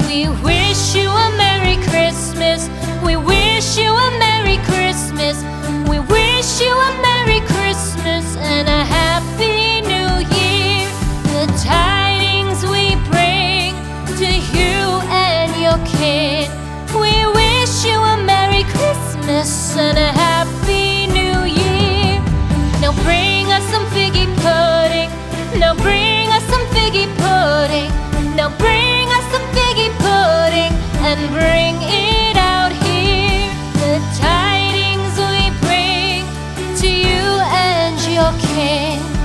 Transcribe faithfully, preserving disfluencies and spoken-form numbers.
We wish you a Merry Christmas. We wish you a Merry Christmas. We wish you a Merry Christmas and a Happy New Year. The tidings we bring to you and your kin. We wish you a Merry Christmas and a Happy New Year. Now bring us some figgy pudding. Now bring us some figgy pudding. Now bring us some figgy pudding and bring it out here. The tidings we bring to you and your kin.